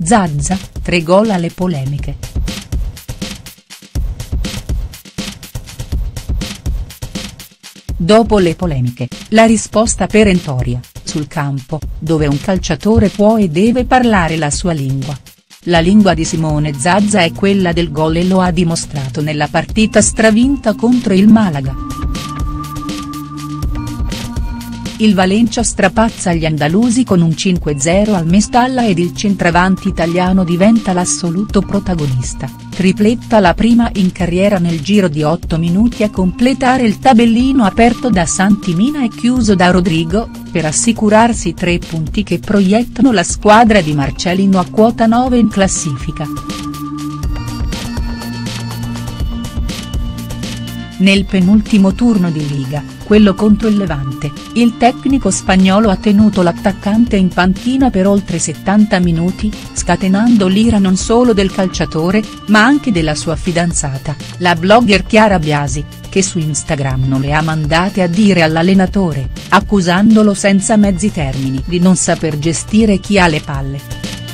Zaza, 3 gol alle polemiche. Dopo le polemiche, la risposta perentoria, sul campo, dove un calciatore può e deve parlare la sua lingua. La lingua di Simone Zaza è quella del gol e lo ha dimostrato nella partita stravinta contro il Malaga. Il Valencia strapazza gli andalusi con un 5-0 al Mestalla ed il centravanti italiano diventa l'assoluto protagonista, tripletta la prima in carriera nel giro di 8 minuti a completare il tabellino aperto da Santimina e chiuso da Rodrigo, per assicurarsi 3 punti che proiettano la squadra di Marcelino a quota 9 in classifica. Nel penultimo turno di Liga, quello contro il Levante, il tecnico spagnolo ha tenuto l'attaccante in panchina per oltre 70 minuti, scatenando l'ira non solo del calciatore, ma anche della sua fidanzata, la blogger Chiara Biasi, che su Instagram non le ha mandate a dire all'allenatore, accusandolo senza mezzi termini di non saper gestire chi ha le palle.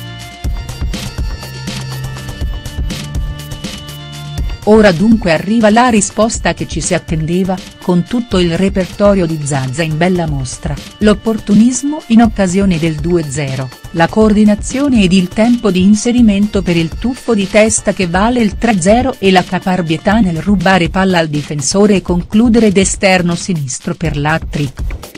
Ora dunque arriva la risposta che ci si attendeva, con tutto il repertorio di Zaza in bella mostra, l'opportunismo in occasione del 2-0, la coordinazione ed il tempo di inserimento per il tuffo di testa che vale il 3-0 e la caparbietà nel rubare palla al difensore e concludere d'esterno sinistro per l'hat-trick.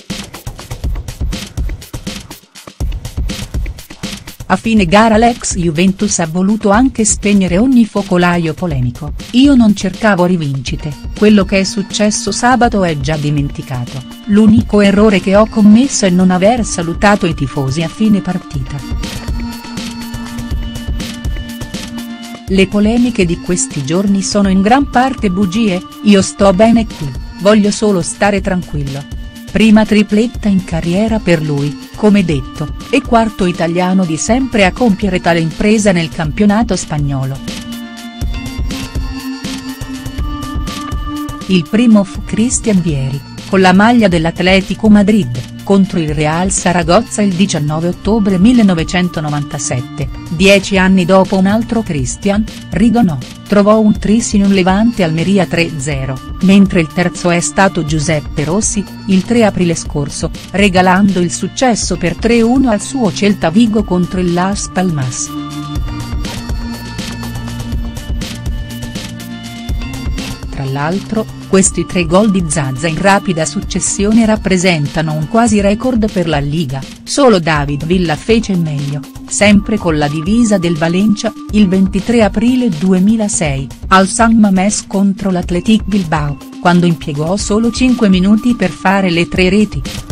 A fine gara l'ex Juventus ha voluto anche spegnere ogni focolaio polemico, io non cercavo rivincite, quello che è successo sabato è già dimenticato, l'unico errore che ho commesso è non aver salutato i tifosi a fine partita. Le polemiche di questi giorni sono in gran parte bugie, io sto bene qui, voglio solo stare tranquillo. Prima tripletta in carriera per lui, come detto, e quarto italiano di sempre a compiere tale impresa nel campionato spagnolo. Il primo fu Cristian Vieri, con la maglia dell'Atlético Madrid, contro il Real Saragozza il 19 ottobre 1997, 10 anni dopo un altro Cristian, Rigonò, trovò un tris in un Levante Almeria 3-0, mentre il terzo è stato Giuseppe Rossi, il 3 aprile scorso, regalando il successo per 3-1 al suo Celta Vigo contro il Las Palmas. Tra l'altro, questi 3 gol di Zaza in rapida successione rappresentano un quasi record per la Liga, solo David Villa fece meglio, sempre con la divisa del Valencia, il 23 aprile 2006, al San Mamés contro l'Athletic Bilbao, quando impiegò solo 5 minuti per fare le 3 reti.